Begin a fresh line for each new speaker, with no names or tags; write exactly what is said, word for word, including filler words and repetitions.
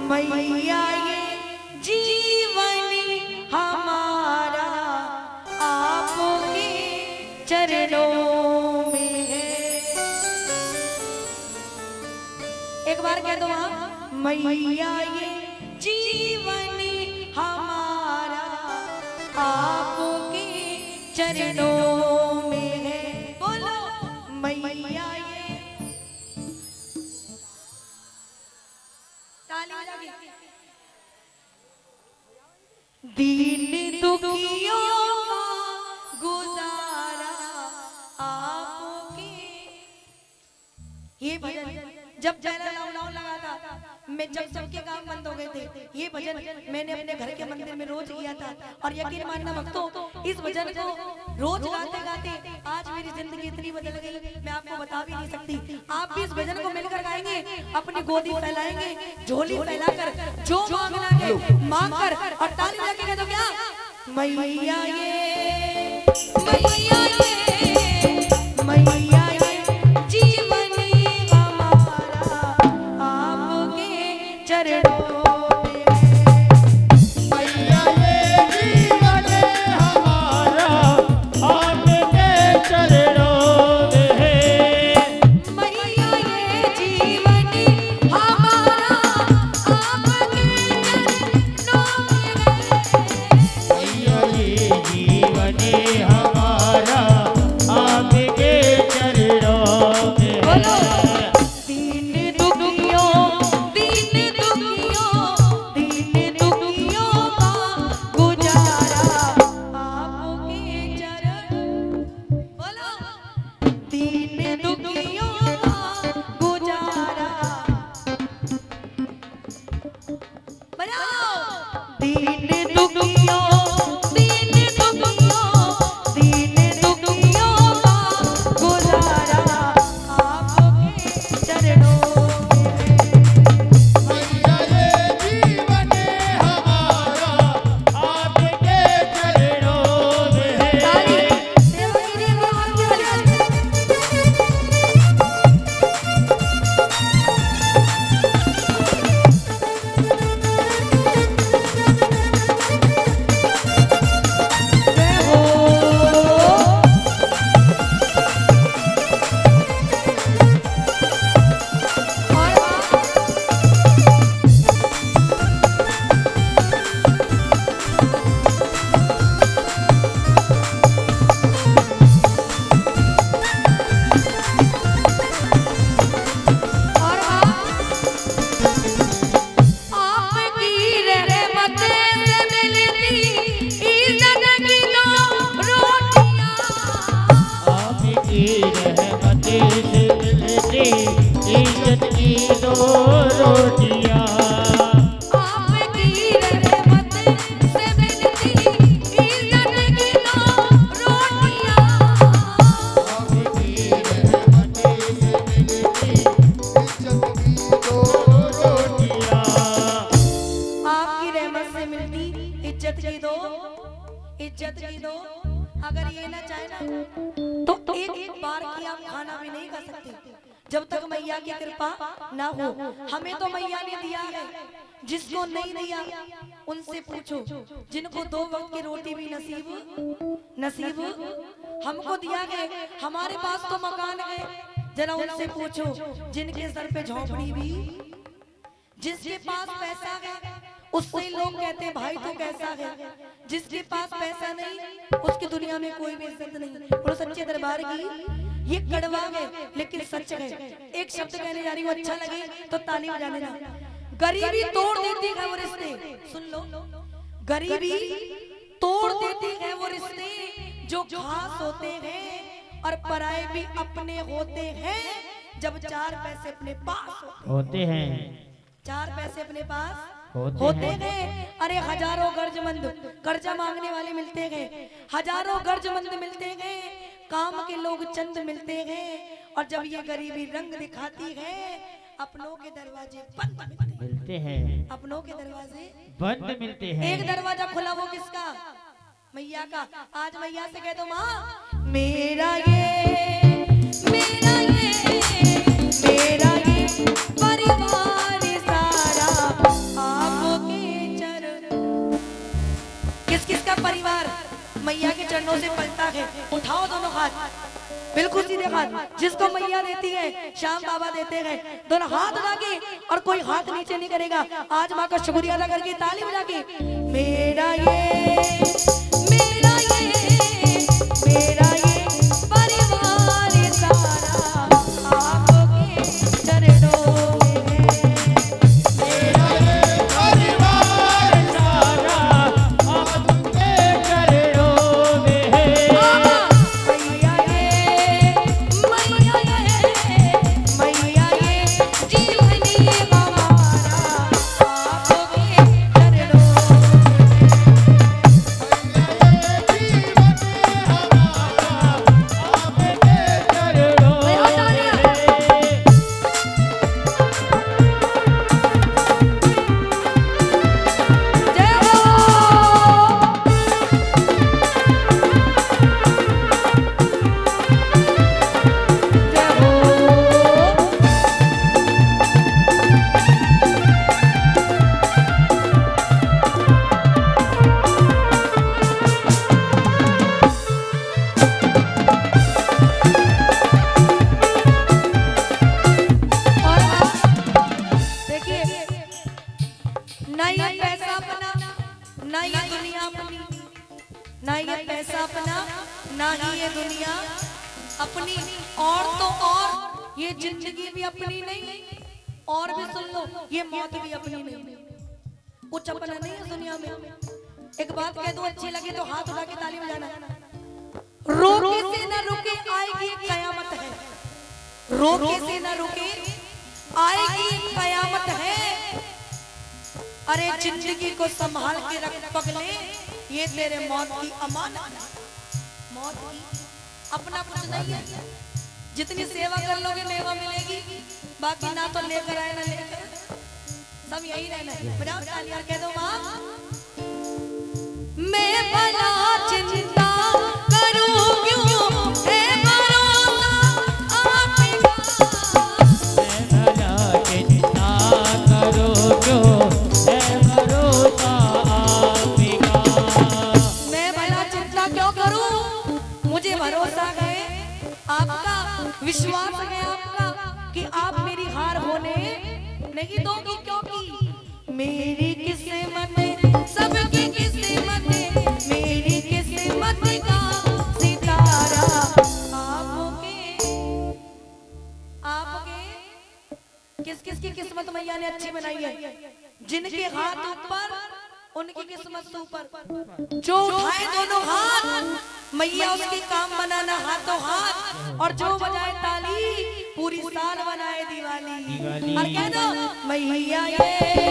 मैया ये जीवन हमारा आपके चरणों में है। एक बार कह दो आप, मैया ये जीवन हमारा आपके चरणों में है। बोलो मैया ये ताली बजा के। दीन दुखियों का गुजारा आपके। ये भजन जब पहला लॉकडाउन लगा था, मैं जब सबके काम बंद हो गए थे, ये भजन मैंने अपने घर के मंदिर में रोज किया था। और यकीन मानना भक्तों, इस भजन को रोज गाते गाते आज मेरी जिंदगी इतनी बदल गई, मैं आपको बता भी नहीं सकती। आप भी इस भजन को मिलकर गाएंगे, अपनी गोदी फैलाएंगे, झोली फैलाकर जो मांगना है मांग कर, और ताली बजा के क्या मैया ये मैया ये मैया ये जीवन हमारा आपके चरणों में है।
मैया ये जीवन हमारा आपके चरणों में है।
मैया ये जीवन हमारा आपके चरणों में है।
मैया ये जीवन हमारा आपके चरणों में
बोलो
है।
दीन दुखियों दीन दुखियों दीन दुखियों का गुजारा आपके चरण। बोलो दीन दुखियों का गुजारा। बजाओ दीन दुखियों दीन दुखियों दीन दुखियों का गुजारा आपके चरणों में है।
मैया ये जीवन हमारा आपके चरणों में है।
ताली देवगिरी भगवान की बजाओ। जय हो और और आपकी रहमत से मिलती इज्जत की दो रोटियां।
आपकी रहमत से मिलती इज्जत की दो रोटियां।
आपकी रहमत से मिलती इज्जत की दो रोटियां।
आपकी रहमत से मिलती इज्जत की दो रोटियां।
आपकी रहमत से मिलती इज्जत की दो इज्जत की दो। अगर ये ना चाहे ना तो एक एक बार की आप खाना भी नहीं खा सकते जब तक मैया की कृपा ना हो। हमें तो मैया ने दिया है, जिसको नहीं दिया उनसे पूछो। जिनको दो वक्त की रोटी भी नसीब नसीब हमको दिया है। हमारे पास तो मकान है, जरा उनसे पूछो। जिनके सर पे झोंपड़ी भी, जिसके पास पैसा है उससे लोग कहते हैं भाई तो कैसा है। जिसके पास पैसा नहीं उसकी दुनिया में कोई भी इज्जत नहीं। और सच्चे दरबार की ये कड़वा है लेकिन सच है। एक शब्द कहने जा रही हूँ, अच्छा लगे तो ताली बजा देना। गरीबी तोड़ देती है वो रिश्ते। सुन लो, गरीबी तोड़ देती है वो रिश्ते जो खास होते हैं, और पराए भी अपने होते हैं जब चार पैसे अपने पास
होते हैं।
चार पैसे अपने पास
होते
होते
हैं।
हैं। अरे हजारों गर्जमंद कर्जा मांगने वाले मिलते हैं, हजारों गर्जमंद मिलते हैं, काम के लोग चंद मिलते हैं। और जब ये गरीबी रंग दिखाती है अपनों के दरवाजे बंद
मिलते हैं।
अपनों के दरवाजे
बंद मिलते हैं।
एक दरवाजा खुला, वो किसका? मैया का। आज मैया से कह दो माँ मेरा ये मेरा ये मेरा ये परिवार सारा मैया के चरणों से पलता है। उठाओ दोनों हाथ, बिल्कुल सीधे हाथ, जिसको मैया देती है श्याम बाबा देते हैं। दोनों हाथ उठा के, और कोई हाथ नीचे नहीं करेगा। आज माँ का शुक्रिया अदा करके ताली बजा के, मेरा ये मेरा ये मेरा ये परिवार सारा आपके चरणों में है।
मेरा ये परिवार सारा आपके चरणों में है।
मैया ये मैया ये मैया ये जीवनी हमारा आपके चरणों ना ये पैसा अपना, ना ही ये दुनिया अपनी, और तो और ये जिंदगी भी अपनी नहीं, और भी सुन लो ये मौत भी अपनी नहीं। कुछ अपना नहीं है दुनिया में। एक बात कह दो, अच्छी लगे तो हाथ उठा के ताली बजाना। रोके से न रुके आएगी कयामत है, रोके से न रुके आएगी कयामत है। अरे जिंदगी को संभाल के रख पगले, ये तेरे मौत की अमानत है। मौत की अपना कुछ नहीं है, जितनी सेवा कर लोगे मेवा मिलेगी, बाकी ना तो लेकर आए ना लेकर, सब यही रहना है। बजाओ तालियां, कह दो माँ, मैं भला चिंता करूं क्यों है भरोसा आपका,
मैं भला चिंता करूं क्यों है भरोसा आपका।
मैं भला चिंता क्यों करूं, मुझे भरोसा है आपका, विश्वास है आपका कि आप मेरी हार होने नहीं दोगी, क्योंकि मेरी किस्मत सबकी किस्मत, मेरी किस्मत का सितारा आपके आपके किस किस की किस्मत मैया ने अच्छी बनाई है। जिनके हाथ ऊपर उनकी किस्मत से ऊपर, जो उठाए दोनों हाथ मैया उसकी काम बनाना हाथों हाथ, और जो बजाए ताली पूरी साल बनाए दिवाली।
दिवाली।
और कह दो मैया ये